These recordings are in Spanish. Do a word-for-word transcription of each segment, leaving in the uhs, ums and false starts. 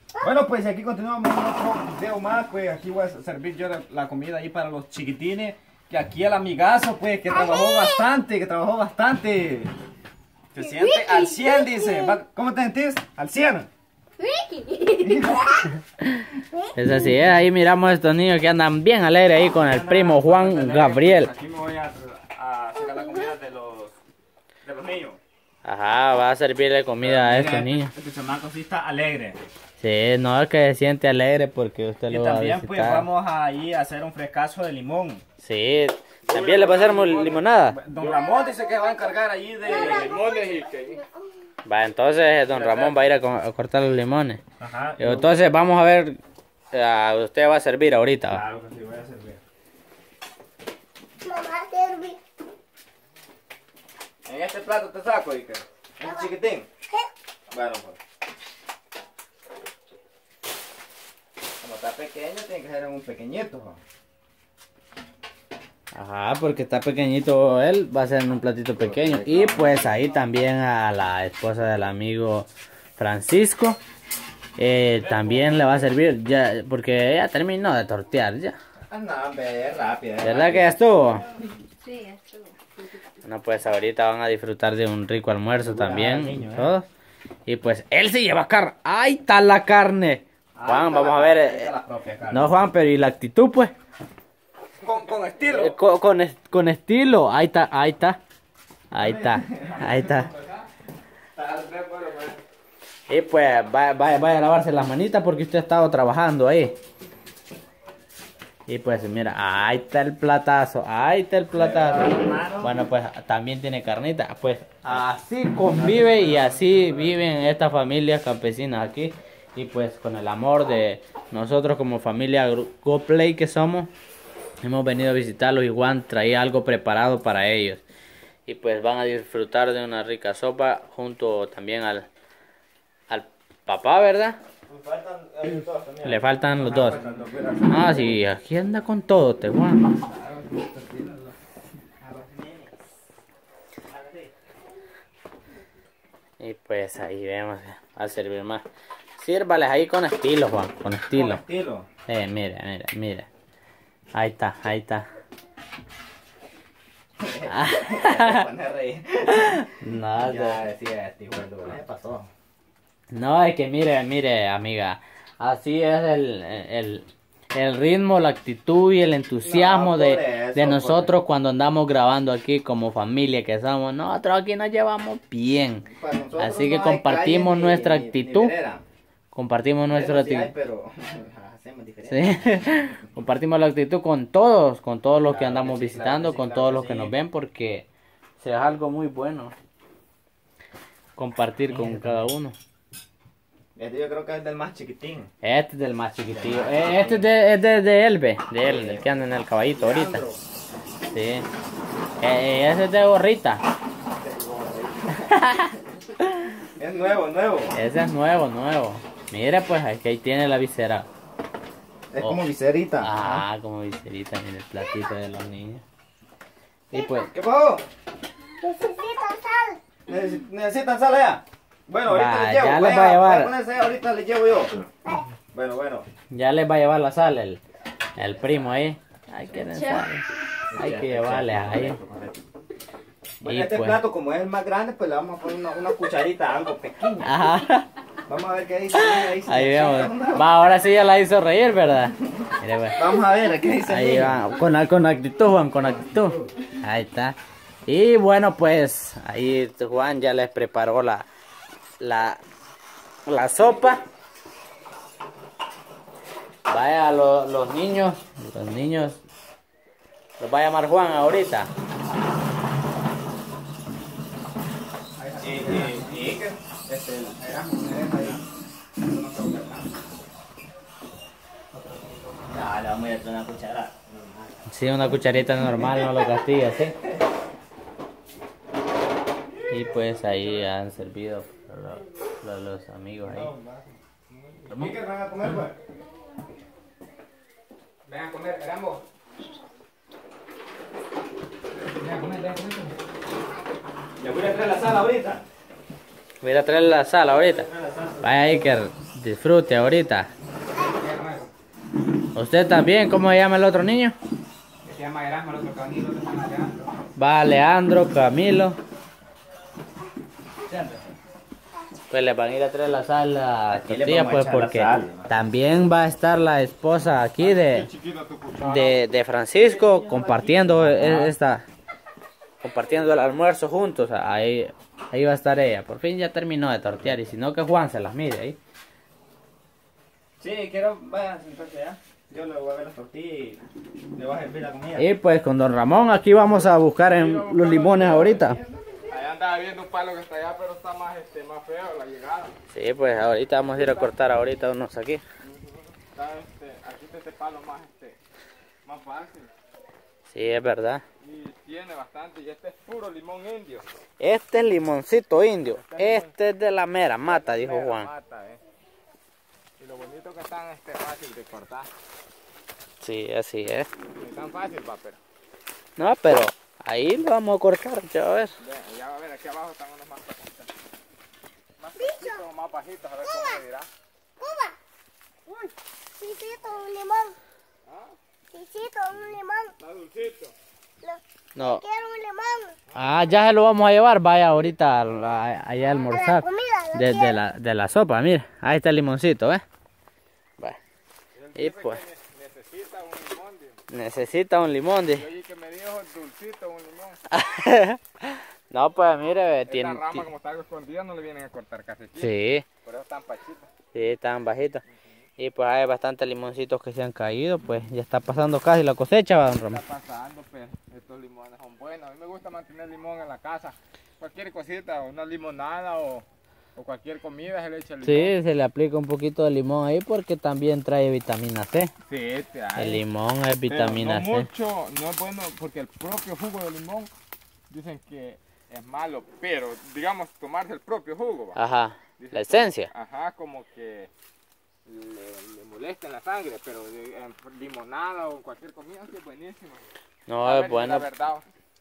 Bueno, pues aquí continuamos con otro video más. Pues aquí voy a servir yo la, la comida ahí para los chiquitines. Que aquí el amigazo, pues, que trabajó bastante, que trabajó bastante. Se siente al cien, dice. ¿Cómo te sentís? Al cien. Es así, ¿eh? Ahí miramos a estos niños que andan bien alegres ahí con el primo Juan Gabriel. Aquí me voy a, a sacar la comida de los, de los niños. Ajá, va a servirle comida a estos niños. Este chamaco sí está alegre. Sí, no es que se siente alegre porque usted Y lo va a también visitar. pues vamos a ir a hacer un frescazo de limón. Sí, también le pasamos limonada. Don Ramón dice que va a encargar allí de limones y que... Va, entonces don Ramón va a ir a, co a cortar los limones. Ajá. Entonces vamos a ver, uh, usted va a servir ahorita. Claro que sí, voy a servir. Mamá, serví. En este plato te saco, Iker. ¿Es chiquitín? Bueno, pues. Como está pequeño, tiene que ser un pequeñito. ¿No? Ajá, porque está pequeñito él, va a ser en un platito pequeño. Y pues ahí también a la esposa del amigo Francisco. Eh, también le va a servir, ya, porque ella terminó de tortear ya. Ah, no, hombre, es rápida. Es ¿Verdad que ya estuvo? Sí, ya estuvo. Bueno, pues ahorita van a disfrutar de un rico almuerzo también, niño, ¿eh? todos. Y pues él se lleva carne. ¡Ahí está la carne! Juan, vamos a ver. eh, no, Juan, pero ¿y la actitud, pues? Con, con estilo. Eh, con, con, es- con estilo. Ahí está, ahí está. Ahí está, ahí está. Y pues vaya, vaya, vaya a lavarse las manitas porque usted ha estado trabajando ahí. Y pues mira, ahí está el platazo, ahí está el platazo. Bueno, pues también tiene carnita. Pues así convive y así viven estas familias campesinas aquí. Y pues con el amor de nosotros como familia GoPlay que somos, hemos venido a visitarlos y Juan traía algo preparado para ellos. Y pues van a disfrutar de una rica sopa junto también al, al papá, ¿verdad? Le faltan los dos. Ah, sí, aquí anda con todo, te Juan. Y pues ahí vemos a servir más. Sírvales ahí con estilo, Juan, con estilo. Con estilo. Eh, mira, mira, mira. Ahí está, ahí está. No, Ya decía este hijo de ¿qué pasó? no, es que mire, mire, amiga. Así es el, el, el ritmo, la actitud y el entusiasmo No, de, por eso, de por nosotros cuando andamos grabando aquí como familia que somos. Nosotros aquí nos llevamos bien. Para nosotros Así que no hay compartimos calle ni- nuestra ni- ni actitud. vereda. Compartimos nuestra Vereda sí hay, actitud. pero hacemos diferente. Sí. Compartimos la actitud con todos, con todos los que Claro que andamos sí, visitando, claro que sí, con claro todos que los que sí. nos ven, porque es algo muy bueno compartir con cada uno. Este yo creo que es del más chiquitín. Este es del más chiquitillo. Eh, Este es de, es de, de Elbe, de él, del que anda en el caballito ahorita. Leandro. Sí. Eh, eh, ese es de gorrita. Es nuevo, nuevo. Ese es nuevo, nuevo. Mire pues, aquí ahí tiene la visera. Es Oh. como viserita. Ah, como viserita en el platito de los niños. Y pues, ¿Qué pasó? Necesitan sal. Neces- ¿Necesitan sal ya? Bueno, ahorita Va, les llevo. ya les Vaya, va a llevar. vaya, pónganse, ahorita les llevo yo. Bueno, bueno. ya les va a llevar la sal el, el primo ahí. Hay que sal. Hay que llevarle ahí. Bueno, Y este pues, plato, como es el más grande, pues le vamos a poner una, una cucharita, algo pequeño. ajá. Vamos a ver qué dice. Ahí, dice. Ahí vemos. Va, ahora sí ya la hizo reír, ¿verdad? Mire, pues. Vamos a ver qué dice. el Ahí niño. va, con, con actitud, Juan, con actitud. Ahí está. Y bueno, pues ahí Juan ya les preparó la, la, la sopa. Vaya, lo- los niños, los niños, los va a llamar Juan ahorita. Y, y, y Iker, este, era mujer ahí. No se toca nada. Ya, le vamos a dar una cucharada. Sí, una cucharita normal, no lo castiga, ¿sí? Y pues ahí han servido los, los- los amigos ahí. Iker, ven a comer, pues. Ven a comer, ambos. Ven a comer, ven a comer. Le voy a traer la sal ahorita. Voy a ir a traer la sal ahorita. Traer la sal. Vaya Iker, disfrute ahorita. Qué nuevo. ¿Usted también? ¿Cómo se llama el otro niño? Que se llama Erasmo, el otro Camilo, el otro se llama Leandro. Va Leandro, Camilo. Pues le van a ir a traer la sal a Aquí le tortilla, vamos a pues echar la porque sal. también va a estar la esposa aquí de, de, de Francisco compartiendo e- esta compartiendo el almuerzo juntos. Ahí, ahí va a estar ella. Por fin ya terminó de tortear y si no que Juan se las mide ahí. Sí, quiero, vaya, sentarse ya. Yo le voy a ver las tortillas y le voy a servir la comida. Y pues con don Ramón aquí vamos a buscar en los limones ahorita. Allá andaba viendo un palo que está allá, pero está más, este, más feo la llegada. Sí, pues ahorita vamos a ir a cortar ahorita unos aquí. Está, este, aquí está este palo más, este, más fácil. Sí, es verdad. Y tiene bastante. Y este es puro limón indio. Este es limoncito indio. Este es de la mera mata, dijo Mera Juan. mata, eh. Y lo bonito que están, este, fácil de cortar. Sí, así es. No es tan fácil, va, pero. No, pero ahí lo vamos a cortar, ya va a ver. Ve, ya va a ver, aquí abajo están unos más bajitos. Más bajitos o más bajitos, a ver cómo se dirá. Cuba. Uy. Cicito, un limón. Ah, Cicito, un limón. está dulcito. Lo- No. Quiero un limón. Ah, ya se lo vamos a llevar, vaya ahorita a la- allá a A la almorzar. comida, lo De, de quiero. la, de la sopa, mira. Ahí está el limoncito, ¿eh? Va. Y Dice pues, que ne- necesita un limón, dice. necesita un limón, Yo dice. oí que me dijo dulcito un limón. No, pues mire, Esta tiene... rama ti- como está algo escondida no le vienen a cortar casi aquí. Sí, Por eso están pachitas. sí, están bajitos. Y pues hay bastantes limoncitos que se han caído, pues ya está pasando casi la cosecha, va, don Está Ramón. pasando, pues estos limones son buenos. A mí me gusta mantener limón en la casa. Cualquier cosita, una limonada o, o cualquier comida se le echa limón. Sí, se le aplica un poquito de limón ahí porque también trae vitamina C. Sí, te hay. El limón es Pero vitamina no C. mucho, no es bueno porque el propio jugo de limón dicen que es malo, pero digamos tomarse el propio jugo. ¿va? Ajá, Dicen la que- esencia. Ajá, como que le, le molesta en la sangre, pero de- en limonada o cualquier comida sí es buenísimo. No, A es ver, La bueno. verdad.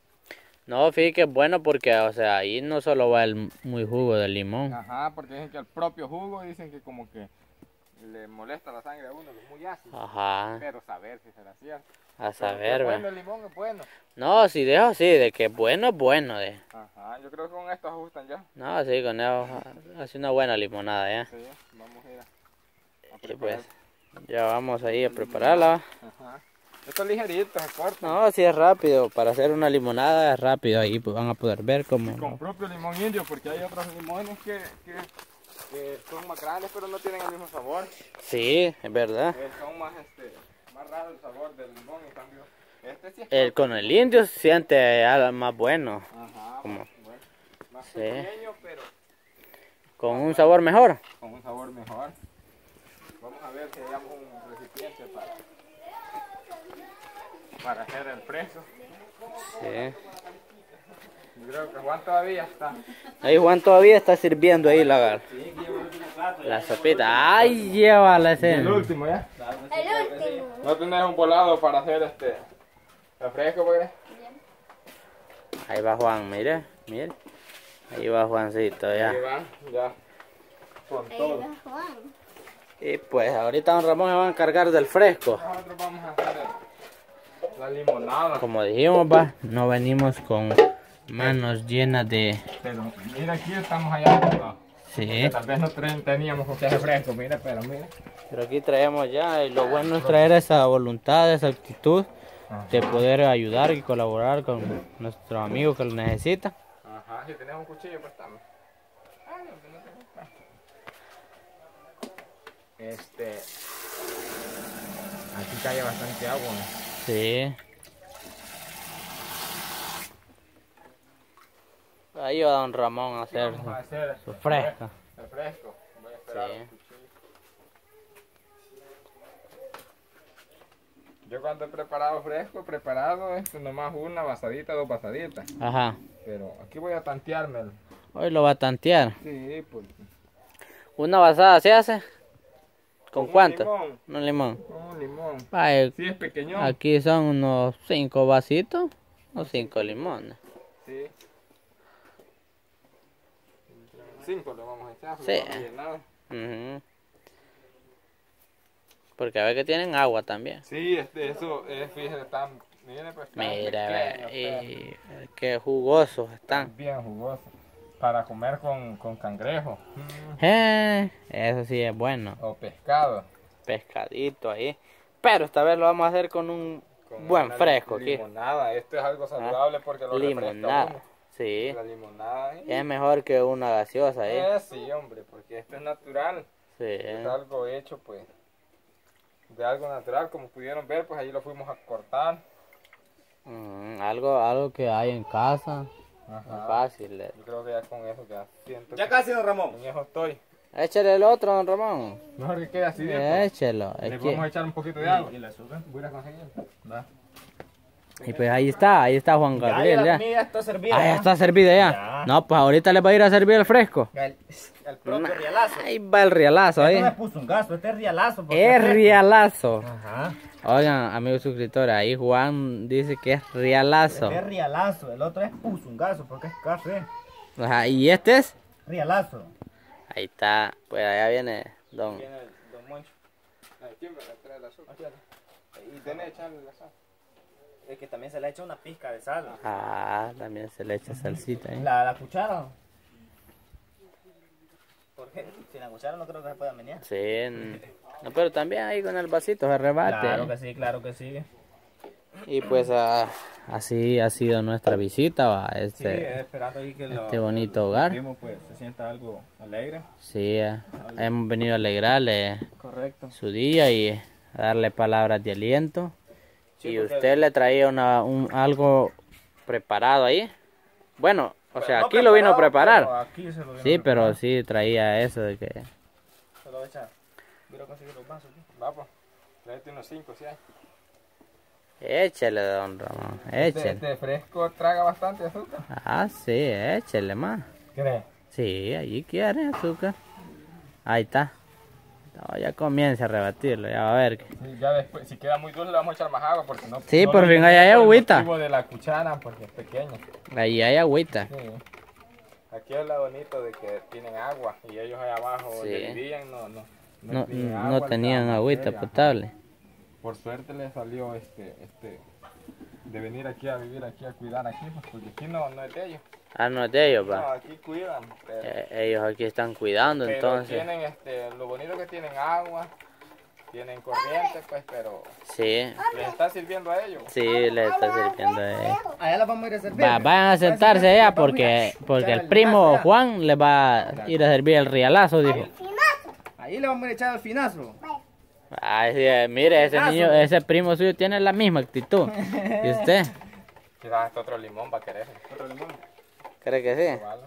No, fíjate que es bueno porque, o sea, ahí no solo va el muy jugo de limón. Ajá, porque dicen que el propio jugo dicen que como que le molesta la sangre a uno, que es muy ácido. Ajá, Pero saber si será cierto. a Pero saber, que va. bueno, el limón es bueno. No, si dejo así, de que es bueno, es bueno. De... Ajá, yo creo que con esto ajustan ya. No, sí, con eso hace una buena limonada ya. Sí, vamos a ir a, a Y preparar. pues, ya vamos ahí a prepararla. Ajá. Esto es ligerito, se corta. No, sí es rápido, para hacer una limonada es rápido, ahí pues van a poder ver cómo... Con propio limón indio, porque hay otros limones que, que, que son más grandes, pero no tienen el mismo sabor. Sí, es verdad. Eh, son más, este, más raro el sabor del limón, en cambio, este sí es El, propio. con el indio se siente algo más bueno, Ajá, como- más, bueno, más Sí. pequeño, pero con un sabor mejor. con un sabor mejor. Vamos a ver si hallamos un recipiente para, para hacer el preso. Sí. Yo creo que Juan todavía está. Ahí Juan todavía está sirviendo ahí la, Sí, aquí llevo el último plato. la sopita. ¡Ay, llévala ese! El último ya. El último. ¿No tenés un volado para hacer este refresco, pues? Ahí va Juan, mire, mire. Ahí va Juancito ya. Ahí va, ya. Con Ahí todo. va Juan. Y pues ahorita don Ramón se va a encargar del fresco. Nosotros vamos a hacer el- la limonada. Como dijimos, va, no venimos con manos llenas de... Pero mira, aquí estamos allá. ¿no? Sí, Tal vez no tre- teníamos con qué refresco, mira, pero mira. pero aquí traemos ya y lo bueno es traer esa voluntad, esa actitud de poder ayudar y colaborar con nuestros amigos que lo necesitan. Ajá, si tenés un cuchillo, pues estamos. Ah, no, no tengo. Ah. Este. Aquí cae bastante agua. ¿no? Sí. Ahí va don Ramón a hacer Vamos a hacer su fresco. refresco. Voy a esperar Sí. un cuchillo. Yo cuando he preparado fresco, he preparado esto nomás una vasadita, dos vasaditas. Ajá. Pero aquí voy a tanteármelo. Hoy lo va a tantear. Sí, pues. ¿Una basada se hace? ¿Con un cuánto? limón. Un limón. Con un limón. Ay, Sí, es pequeño. aquí son unos cinco vasitos o cinco limones. Sí. Cinco le vamos a echar. Sí. Lo vamos a llenar. Ujú. Porque a ver que tienen agua también. Sí, este, eso, eh, fíjese, están, miren, pues, están Mira, pequeños, ve, y qué jugosos están están. bien jugosos. Para comer con, con cangrejo. Eh, eso sí es bueno. O pescado. Pescadito ahí. Pero esta vez lo vamos a hacer con un Con buen una fresco aquí. limonada. Esto es algo saludable porque lo refresca Limonada. uno. Sí. La limonada. ¿eh? Es mejor que una gaseosa ahí. Eh, sí, hombre, porque esto es natural. Sí. Es algo hecho, pues, de algo natural. Como pudieron ver, pues ahí lo fuimos a cortar. Mm, algo, algo que hay en casa. Ajá. Es fácil. eh. Yo creo que ya con eso ya siento Ya que casi, don Ramón. en eso estoy. Échale el otro, don Ramón. Mejor que quede así bien. Échelo. Le Es vamos a que... echar un poquito de agua. ¿Y el azúcar? Voy a ir a conseguir. Va. Y pues ahí está, ahí está Juan Ya, Gabriel. la Ya, comida está servida. Ah, ya ¿ya? está servida ya. Ya. No, pues ahorita le va a ir a servir el fresco. El, el propio rialazo. Ahí va el rialazo Este ahí. no me puso un gasto, este es rialazo. porque Es rialazo. Ajá. Oigan, amigos suscriptores, ahí Juan dice que es rialazo. Este es rialazo, el otro es pusungazo porque es café. Ajá, ¿y este es? Rialazo. Ahí está, pues allá viene don. Viene el don Moncho. Ahí, ¿quién me trae el azúcar? Y tenés que echarle la sal. Es que también se le echa una pizca de sal. Ah, también se le echa salsita ahí. La, la cuchara. Porque sin la cuchara no creo que se pueda menear. Sí, n- no, pero también ahí con el vasito se rebate. Claro que sí, claro que sí. Y pues ah, así ha sido nuestra visita va, a Sí, este, esperando ahí que lo, este bonito hogar. primo pues se sienta algo alegre. Sí, eh, hemos venido a alegrarle Correcto. su día y a darle palabras de aliento. Sí, Y porque- usted le traía una, un, algo preparado ahí. Bueno, o sea, No aquí lo vino a preparado, preparar. pero aquí se lo vino Sí, a pero preparar. sí traía eso de que... Se lo echa. Voy a conseguir los vasos. ¿sí? Va, pues. Tráete unos cinco, si hay. Échele, don Ramón, Este, échele. este fresco traga bastante azúcar. Ah, sí, échele más. ¿Crees? Sí, allí quiere azúcar. Ahí está. No, ya comienza a rebatirlo, ya va a ver. que- Sí, ya después, si queda muy dulce le vamos a echar más agua porque no... Sí, no por lo fin, ahí hay por el agüita. motivo de la cuchara porque es pequeña. Ahí hay agüita. Sí. Aquí es lo bonito de que tienen agua y ellos allá abajo Sí. donde vivían no, no, No, tienen no agua, tenían estaban agüita bacterias. potable. Por suerte les salió este, este, de venir aquí a vivir aquí, a cuidar aquí, pues, porque aquí no, no es de ellos. Ah, no es de ellos, No, va. aquí cuidan, pero, Eh, ellos aquí están cuidando, pero entonces. tienen este, lo bonito que tienen agua, tienen corriente, pues, pero Sí, les está sirviendo a ellos. sí, les está sirviendo a ellos. Allá la vamos a ir a servir. Va, vayan a sentarse allá porque, porque el primo Juan Juan le va a ir a servir el rialazo, dijo. ahí le vamos a ir a echar al finazo. Ay, sí, eh, mire, ese niño, ese primo suyo tiene la misma actitud. ¿Y usted? Quizás hasta otro limón va a querer. Otro limón. ¿Cree que sí? Probarlo.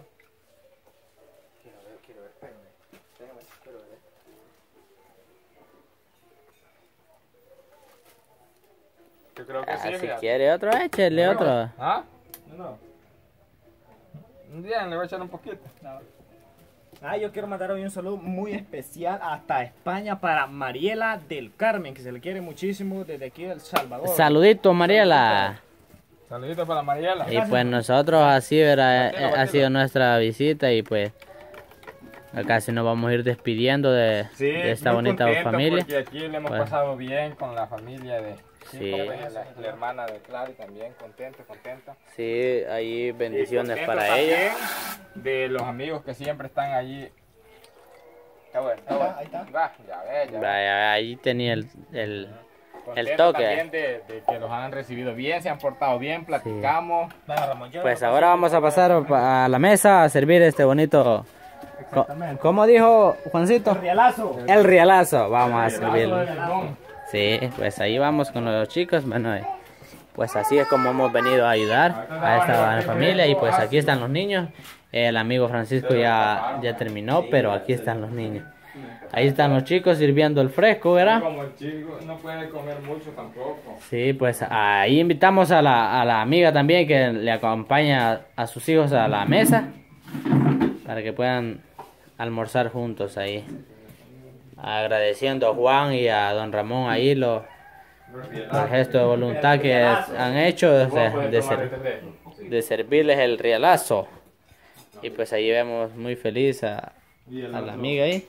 Yo creo que Ah, sí, si fíjate. quiere otro, échele otro. ¿Ah? No, no. Un día le voy a echar un poquito. Ah, yo quiero mandar hoy un saludo muy especial hasta España para Mariela del Carmen, que se le quiere muchísimo desde aquí del Salvador. Saludito, Mariela. Saluditos para Mariela. Y pues nosotros así, ¿verdad? Eh, ha sido nuestra visita y pues casi nos vamos a ir despidiendo de, Sí, de esta muy bonita contento familia. Porque aquí le hemos Pues- pasado bien con la familia de Sí. Chico, pues, la, la hermana de Clary también, contenta, contenta. Sí, ahí bendiciones Y para contento ellos. también de los amigos que siempre están allí. Está bueno, está Ahí bueno. está, ahí está. Va, ya ves, ya ves. Vaya, ahí tenía el, el, Contento el toque. también de, de que los han recibido bien, se han portado bien, platicamos. Bueno, Ramón, yo Pues no- ahora vamos a pasar pa- a la mesa a servir este bonito... co- Exactamente. ¿Cómo dijo Juancito? Rialazo. El rialazo. Vamos a servirlo. de limón. Sí, pues ahí vamos con los chicos, bueno, eh, pues así es como hemos venido a ayudar a esta familia y pues aquí están los niños. El amigo Francisco ya, ya terminó, pero aquí están los niños. Ahí están los chicos sirviendo el fresco, ¿verdad? Como el chico no puede comer mucho tampoco. Sí, pues ahí invitamos a la, a la amiga también que le acompaña a sus hijos a la mesa para que puedan almorzar juntos ahí. Agradeciendo a Juan y a don Ramón ahí los, los gestos de voluntad que han hecho de, de ser- de servirles el rialazo. Y pues ahí vemos muy feliz a, a la amiga ahí.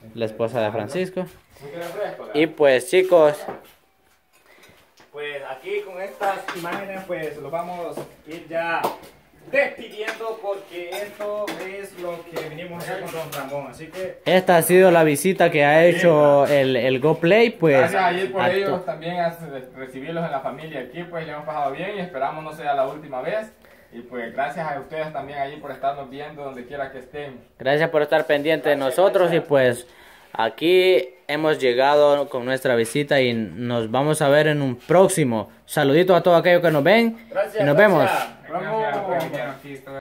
la esposa de Francisco. ¿No quiere fresco? Y pues chicos, Pues aquí con estas imágenes pues los vamos a ir ya despidiendo porque esto es lo que vinimos a hacer con Don Ramón. Así que esta ha sido la visita que ha hecho el, el GoPlay. Pues Gracias ayer por a to- ellos también a recibirlos en la familia aquí, pues le hemos pasado bien y esperamos no sea la última vez. Y pues gracias a ustedes también allí por estarnos viendo donde quiera que estén. Gracias por estar pendiente de nosotros y pues aquí hemos llegado con nuestra visita y nos vamos a ver en un próximo. Saluditos a todos aquellos que nos ven gracias. y nos vemos. gracias. Gracias, Vamos. pues, vinieron aquí, todo